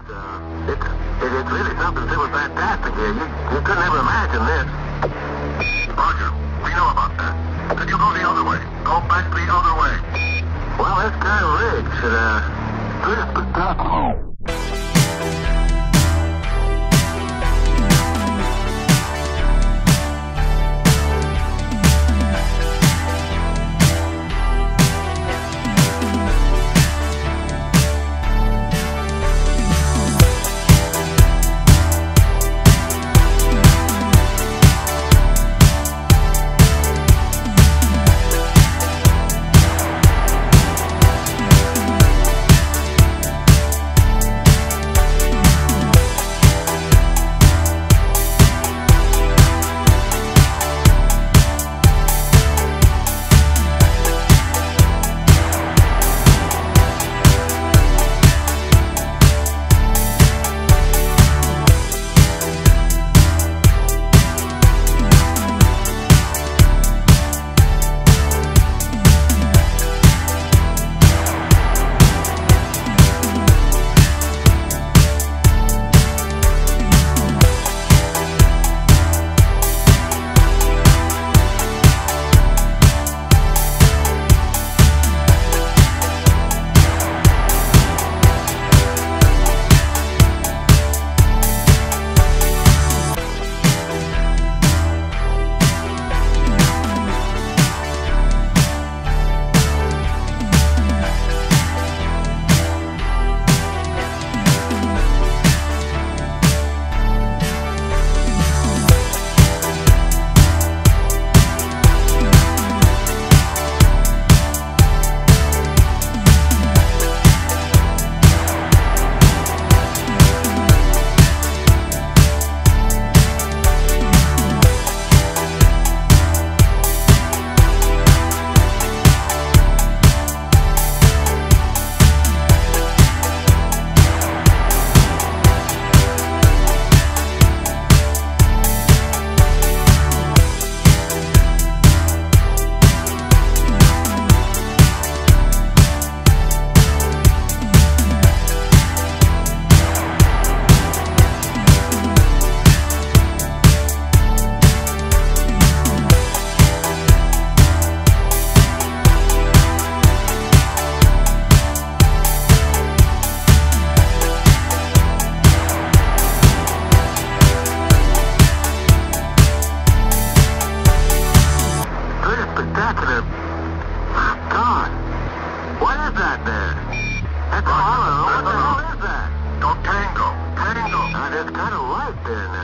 It's really something super fantastic here. You could never imagine this. Roger, we know about that. Could you go the other way? Go back the other way. Well, that's kind of rigged. Pretty spectacular. God, what is that there? That's a hollow. What the hell is that? Don't tango. Tango. It's kind of light there now.